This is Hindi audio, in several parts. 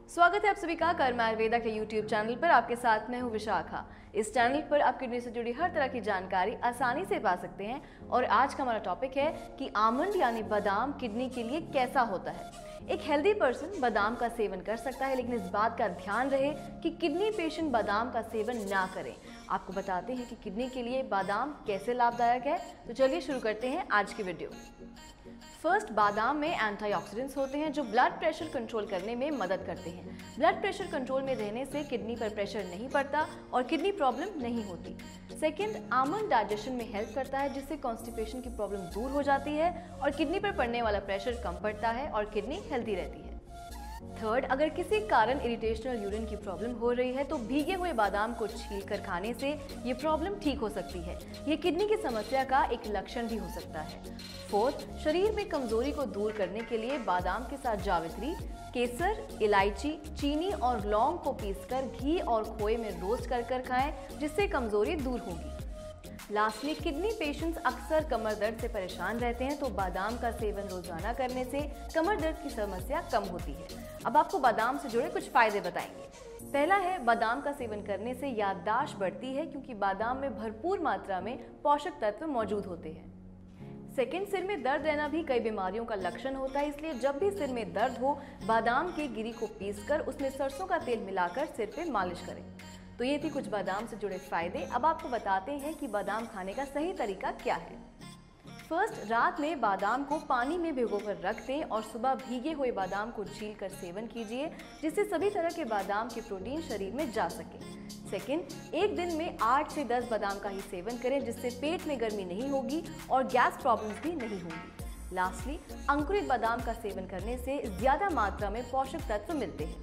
स्वागत है आप सभी का कर्म आयुर्वेदा के YouTube चैनल पर। आपके साथ मैं हूँ विशाखा। इस चैनल पर आप किडनी से जुड़ी हर तरह की जानकारी आसानी से पा सकते हैं। और आज का हमारा टॉपिक है कि आमंड यानी बादाम किडनी के लिए कैसा होता है। एक हेल्दी पर्सन बादाम का सेवन कर सकता है, लेकिन इस बात का ध्यान रहे कि किडनी पेशेंट बादाम का सेवन ना करें। आपको बताते हैं कि किडनी के लिए बादाम कैसे लाभदायक है। तो चलिए शुरू करते हैं आज की वीडियो। फर्स्ट, बादाम में एंटीऑक्सीडेंट्स होते हैं जो ब्लड प्रेशर कंट्रोल करने में मदद करते हैं। ब्लड प्रेशर कंट्रोल में रहने से किडनी पर प्रेशर नहीं पड़ता और किडनी प्रॉब्लम नहीं होती। सेकंड, आमंड डाइजेशन में हेल्प करता है जिससे कॉन्स्टिपेशन की प्रॉब्लम दूर हो जाती है और किडनी पर पड़ने वाला प्रेशर कम पड़ता है और किडनी हेल्दी रहती है। थर्ड, अगर किसी कारण इरिटेशनल यूरिन की प्रॉब्लम हो रही है तो भीगे हुए बादाम को छील कर खाने से ये प्रॉब्लम ठीक हो सकती है। ये किडनी की समस्या का एक लक्षण भी हो सकता है। फोर्थ, शरीर में कमजोरी को दूर करने के लिए बादाम के साथ जावित्री, केसर, इलायची, चीनी और लौंग को पीसकर घी और खोए में रोस्ट कर खाएं, जिससे कमजोरी दूर होगी। लास्टली, किडनी पेशेंट्स अक्सर कमर दर्द से परेशान रहते हैं तो बादाम का सेवन रोजाना करने से कमर दर्द की समस्या कम होती है। अब आपको बादाम से जुड़े कुछ फायदे बताएंगे। पहला है, बादाम का सेवन करने से याददाश्त बढ़ती है क्योंकि बादाम में भरपूर मात्रा में पोषक तत्व मौजूद होते हैं। सेकेंड, सिर में दर्द रहना भी कई बीमारियों का लक्षण होता है, इसलिए जब भी सिर में दर्द हो बादाम की गिरी को पीसकर उसमें सरसों का तेल मिलाकर सिर पे मालिश करें। तो ये थी कुछ बादाम से जुड़े फायदे। अब आपको बताते हैं कि बादाम खाने का सही तरीका क्या है। फर्स्ट, रात में बादाम को पानी में भिगोकर रख दें और सुबह भीगे हुए बादाम को छीलकर सेवन कीजिए, जिससे सभी तरह के बादाम के प्रोटीन शरीर में जा सके। सेकेंड, एक दिन में 8 से 10 बादाम का ही सेवन करें, जिससे पेट में गर्मी नहीं होगी और गैस प्रॉब्लम्स भी नहीं होंगी। लास्टली, अंकुरित बादाम का सेवन करने से ज्यादा मात्रा में पोषक तत्व मिलते हैं।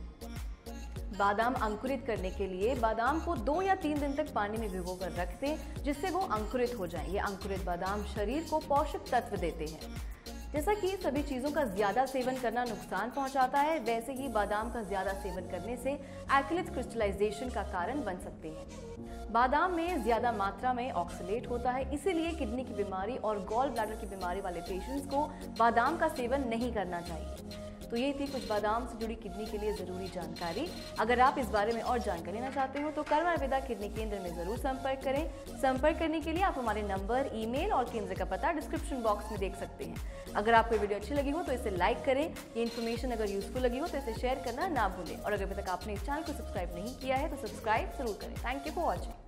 बादाम अंकुरित करने के लिए बादाम को 2 या 3 दिन तक पानी में भिगोकर रख दें, जिससे वो अंकुरित हो जाएं। ये अंकुरित बादाम शरीर को पोषक तत्व देते हैं। जैसा कि सभी चीज़ों का ज़्यादा सेवन करना नुकसान पहुंचाता है, वैसे ही बादाम का ज़्यादा सेवन करने से एक्टिलेट क्रिस्टलाइजेशन का कारण बन सकते हैं। बादाम में ज़्यादा मात्रा में ऑक्सलेट होता है, इसीलिए किडनी की बीमारी और गॉल ब्लैडर की बीमारी वाले पेशेंट्स को बादाम का सेवन नहीं करना चाहिए। तो ये थी कुछ बादाम से जुड़ी किडनी के लिए ज़रूरी जानकारी। अगर आप इस बारे में और जानकारी लेना चाहते हो तो कर्म आयुर्वेदा किडनी केंद्र में ज़रूर संपर्क करें। संपर्क करने के लिए आप हमारे नंबर, ईमेल और केंद्र का पता डिस्क्रिप्शन बॉक्स में देख सकते हैं। अगर आपको वीडियो अच्छी लगी हो तो इसे लाइक करें। ये इन्फॉर्मेशन अगर यूजफुल लगी हो तो इसे शेयर करना ना भूलें। और अगर अभी तक आपने इस चैनल को सब्सक्राइब नहीं किया है तो सब्सक्राइब जरूर करें। Thank you for watching.